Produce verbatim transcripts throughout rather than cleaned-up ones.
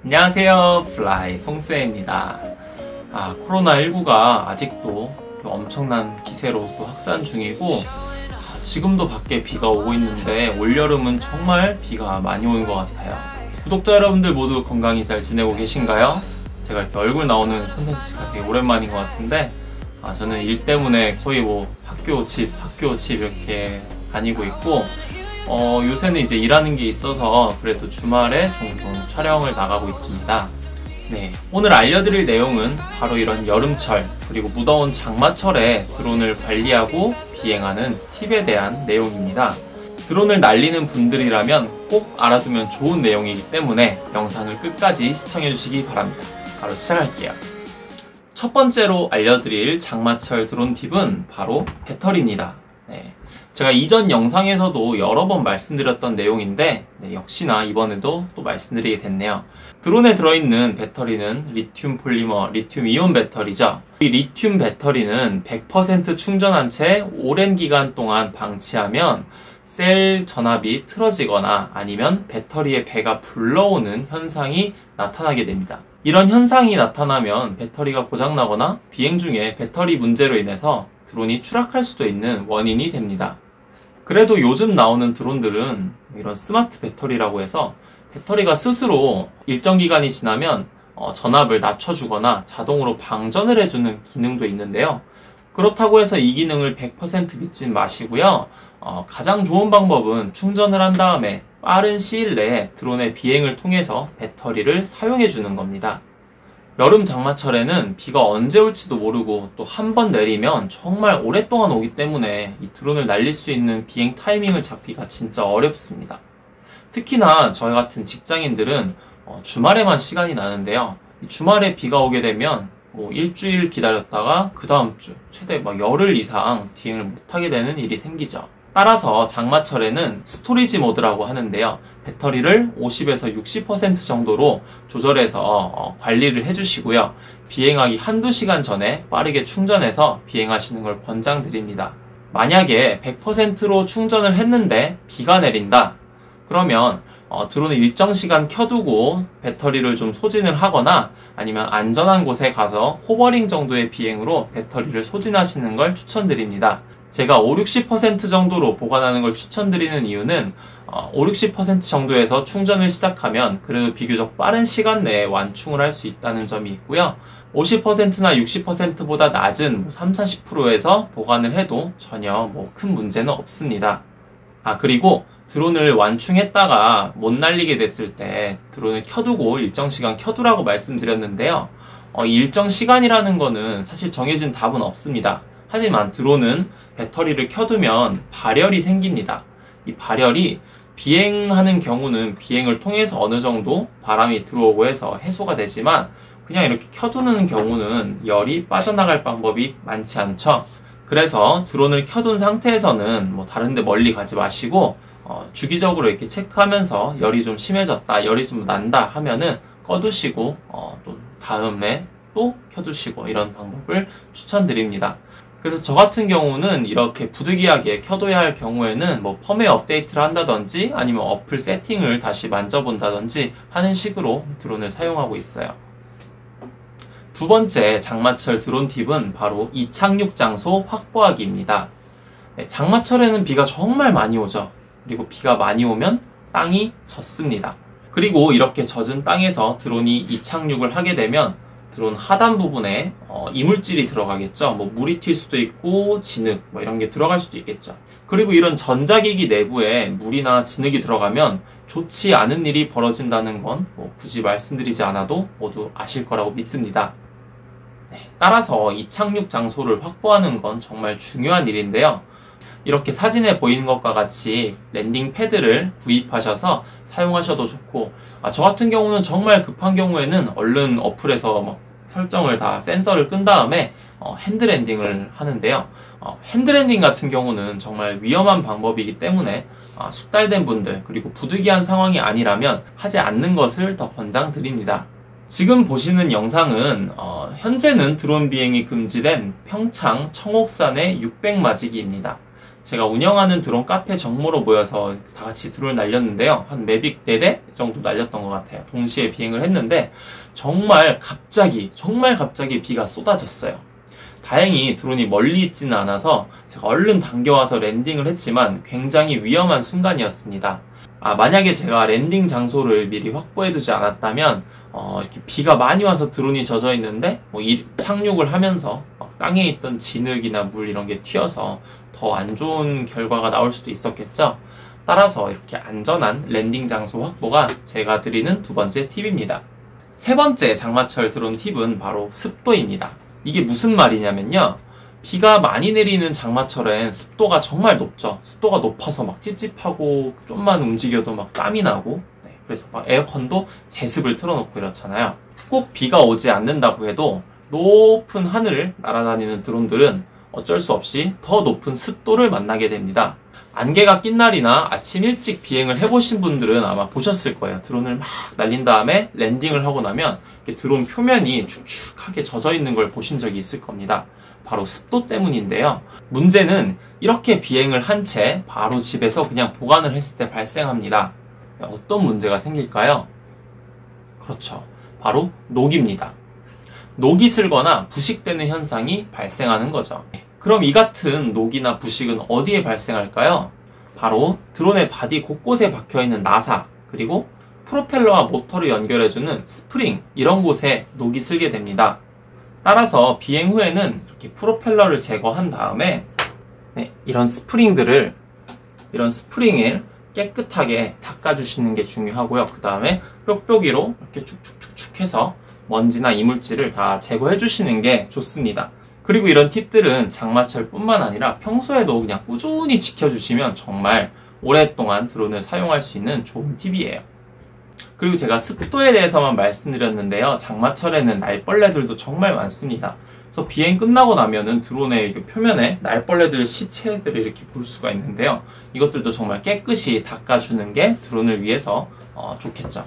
안녕하세요, 플라이 송쌤입니다. 아, 코로나십구가 아직도 엄청난 기세로 또 확산 중이고, 아, 지금도 밖에 비가 오고 있는데 올여름은 정말 비가 많이 오는 것 같아요. 구독자 여러분들 모두 건강히 잘 지내고 계신가요? 제가 이렇게 얼굴 나오는 콘텐츠가 되게 오랜만인 것 같은데, 아, 저는 일 때문에 거의 뭐 학교 집 학교 집 이렇게 다니고 있고, 어, 요새는 이제 일하는 게 있어서 그래도 주말에 종종 촬영을 나가고 있습니다. 네, 오늘 알려드릴 내용은 바로 이런 여름철 그리고 무더운 장마철에 드론을 관리하고 비행하는 팁에 대한 내용입니다. 드론을 날리는 분들이라면 꼭 알아두면 좋은 내용이기 때문에 영상을 끝까지 시청해주시기 바랍니다. 바로 시작할게요. 첫 번째로 알려드릴 장마철 드론 팁은 바로 배터리입니다. 네, 제가 이전 영상에서도 여러 번 말씀드렸던 내용인데, 네, 역시나 이번에도 또 말씀드리게 됐네요. 드론에 들어있는 배터리는 리튬 폴리머, 리튬 이온 배터리죠. 이 리튬 배터리는 백 퍼센트 충전한 채 오랜 기간 동안 방치하면 셀 전압이 틀어지거나 아니면 배터리의 배가 불러오는 현상이 나타나게 됩니다. 이런 현상이 나타나면 배터리가 고장나거나 비행 중에 배터리 문제로 인해서 드론이 추락할 수도 있는 원인이 됩니다. 그래도 요즘 나오는 드론들은 이런 스마트 배터리라고 해서 배터리가 스스로 일정 기간이 지나면 어, 전압을 낮춰주거나 자동으로 방전을 해주는 기능도 있는데요. 그렇다고 해서 이 기능을 백 퍼센트 믿진 마시고요. 어, 가장 좋은 방법은 충전을 한 다음에 빠른 시일 내에 드론의 비행을 통해서 배터리를 사용해 주는 겁니다. 여름 장마철에는 비가 언제 올지도 모르고 또 한 번 내리면 정말 오랫동안 오기 때문에 이 드론을 날릴 수 있는 비행 타이밍을 잡기가 진짜 어렵습니다. 특히나 저희 같은 직장인들은 어, 주말에만 시간이 나는데요. 주말에 비가 오게 되면 뭐 일주일 기다렸다가 그 다음 주 최대 막 열흘 이상 비행을 못하게 되는 일이 생기죠. 따라서 장마철에는 스토리지 모드라고 하는데요. 배터리를 오십에서 육십 퍼센트 정도로 조절해서 어, 관리를 해주시고요. 비행하기 한두 시간 전에 빠르게 충전해서 비행하시는 걸 권장드립니다. 만약에 백 퍼센트로 충전을 했는데 비가 내린다. 그러면 어, 드론을 일정 시간 켜두고 배터리를 좀 소진을 하거나 아니면 안전한 곳에 가서 호버링 정도의 비행으로 배터리를 소진하시는 걸 추천드립니다. 제가 오십, 육십 퍼센트 정도로 보관하는 걸 추천드리는 이유는 어, 오십, 육십 퍼센트 정도에서 충전을 시작하면 그래도 비교적 빠른 시간 내에 완충을 할 수 있다는 점이 있고요. 오십 퍼센트나 육십 퍼센트보다 낮은 삼십, 사십 퍼센트에서 보관을 해도 전혀 뭐 큰 문제는 없습니다. 아, 그리고 드론을 완충했다가 못 날리게 됐을 때 드론을 켜두고 일정 시간 켜두라고 말씀드렸는데요. 어, 일정 시간이라는 거는 사실 정해진 답은 없습니다. 하지만 드론은 배터리를 켜두면 발열이 생깁니다. 이 발열이 비행하는 경우는 비행을 통해서 어느 정도 바람이 들어오고 해서 해소가 되지만 그냥 이렇게 켜두는 경우는 열이 빠져나갈 방법이 많지 않죠. 그래서 드론을 켜둔 상태에서는 뭐 다른 데 멀리 가지 마시고 어, 주기적으로 이렇게 체크하면서 열이 좀 심해졌다, 열이 좀 난다 하면은 꺼두시고 어, 또 다음에 또 켜두시고 이런 방법을 추천드립니다. 그래서 저 같은 경우는 이렇게 부득이하게 켜둬야 할 경우에는 뭐 펌웨어 업데이트를 한다든지 아니면 어플 세팅을 다시 만져본다든지 하는 식으로 드론을 사용하고 있어요. 두 번째 장마철 드론 팁은 바로 이착륙 장소 확보하기입니다. 네, 장마철에는 비가 정말 많이 오죠. 그리고 비가 많이 오면 땅이 젖습니다. 그리고 이렇게 젖은 땅에서 드론이 이착륙을 하게 되면 드론 하단 부분에 어, 이물질이 들어가겠죠. 뭐 물이 튈 수도 있고 진흙 뭐 이런 게 들어갈 수도 있겠죠. 그리고 이런 전자기기 내부에 물이나 진흙이 들어가면 좋지 않은 일이 벌어진다는 건 뭐 굳이 말씀드리지 않아도 모두 아실 거라고 믿습니다. 네, 따라서 이착륙 장소를 확보하는 건 정말 중요한 일인데요. 이렇게 사진에 보이는 것과 같이 랜딩 패드를 구입하셔서 사용하셔도 좋고, 아, 저 같은 경우는 정말 급한 경우에는 얼른 어플에서 막 설정을 다 센서를 끈 다음에 어, 핸드랜딩을 하는데요. 어, 핸드랜딩 같은 경우는 정말 위험한 방법이기 때문에 아, 숙달된 분들 그리고 부득이한 상황이 아니라면 하지 않는 것을 더 권장드립니다. 지금 보시는 영상은 어, 현재는 드론 비행이 금지된 평창 청옥산의 육백 마지기입니다. 제가 운영하는 드론 카페 정모로 모여서 다 같이 드론을 날렸는데요. 한 매빅 네 대 정도 날렸던 것 같아요. 동시에 비행을 했는데 정말 갑자기 정말 갑자기 비가 쏟아졌어요. 다행히 드론이 멀리 있지는 않아서 제가 얼른 당겨와서 랜딩을 했지만 굉장히 위험한 순간이었습니다. 아, 만약에 제가 랜딩 장소를 미리 확보해두지 않았다면 어, 이렇게 비가 많이 와서 드론이 젖어 있는데 뭐 이, 착륙을 하면서 땅에 있던 진흙이나 물 이런 게 튀어서 더 안 좋은 결과가 나올 수도 있었겠죠. 따라서 이렇게 안전한 랜딩 장소 확보가 제가 드리는 두 번째 팁입니다. 세 번째 장마철 드론 팁은 바로 습도입니다. 이게 무슨 말이냐면요. 비가 많이 내리는 장마철엔 습도가 정말 높죠. 습도가 높아서 막 찝찝하고 좀만 움직여도 막 땀이 나고, 네, 그래서 막 에어컨도 제습을 틀어놓고 이렇잖아요. 꼭 비가 오지 않는다고 해도 높은 하늘을 날아다니는 드론들은 어쩔 수 없이 더 높은 습도를 만나게 됩니다. 안개가 낀 날이나 아침 일찍 비행을 해보신 분들은 아마 보셨을 거예요. 드론을 막 날린 다음에 랜딩을 하고 나면 드론 표면이 축축하게 젖어 있는 걸 보신 적이 있을 겁니다. 바로 습도 때문인데요. 문제는 이렇게 비행을 한 채 바로 집에서 그냥 보관을 했을 때 발생합니다. 어떤 문제가 생길까요? 그렇죠. 바로 녹입니다. 녹이 슬거나 부식되는 현상이 발생하는 거죠. 그럼 이 같은 녹이나 부식은 어디에 발생할까요? 바로 드론의 바디 곳곳에 박혀있는 나사, 그리고 프로펠러와 모터를 연결해주는 스프링, 이런 곳에 녹이 슬게 됩니다. 따라서 비행 후에는 이렇게 프로펠러를 제거한 다음에 네, 이런 스프링들을 이런 스프링을 깨끗하게 닦아주시는 게 중요하고요. 그 다음에 뾱뾱이로 이렇게 축축축축 해서 먼지나 이물질을 다 제거해 주시는 게 좋습니다. 그리고 이런 팁들은 장마철 뿐만 아니라 평소에도 그냥 꾸준히 지켜주시면 정말 오랫동안 드론을 사용할 수 있는 좋은 팁이에요. 그리고 제가 습도에 대해서만 말씀드렸는데요. 장마철에는 날벌레들도 정말 많습니다. 그래서 비행 끝나고 나면은 드론의 표면에 날벌레들 시체들을 이렇게 볼 수가 있는데요. 이것들도 정말 깨끗이 닦아주는 게 드론을 위해서 어, 좋겠죠.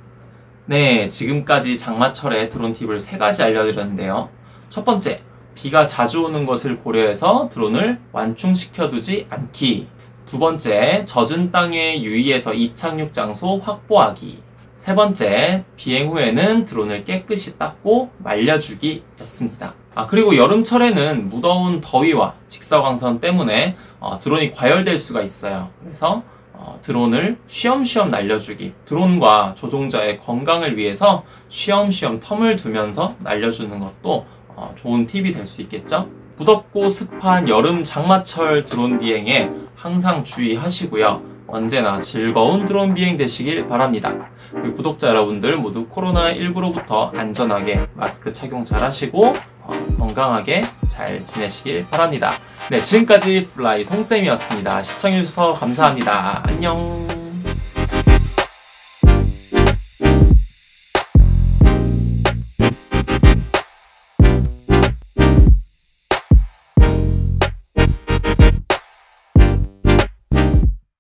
네, 지금까지 장마철에 드론 팁을 세 가지 알려드렸는데요. 첫 번째, 비가 자주 오는 것을 고려해서 드론을 완충시켜두지 않기. 두 번째, 젖은 땅에 유의해서 이착륙 장소 확보하기. 세 번째, 비행 후에는 드론을 깨끗이 닦고 말려주기 였습니다. 아, 그리고 여름철에는 무더운 더위와 직사광선 때문에 어, 드론이 과열될 수가 있어요. 그래서 어, 드론을 쉬엄쉬엄 날려주기, 드론과 조종자의 건강을 위해서 쉬엄쉬엄 텀을 두면서 날려주는 것도 어, 좋은 팁이 될 수 있겠죠? 무덥고 습한 여름 장마철 드론 비행에 항상 주의하시고요. 언제나 즐거운 드론 비행 되시길 바랍니다. 그리고 구독자 여러분들 모두 코로나 십구로부터 안전하게 마스크 착용 잘 하시고 어, 건강하게 잘 지내시길 바랍니다. 네, 지금까지 플라이 송쌤이었습니다. 시청해주셔서 감사합니다. 안녕.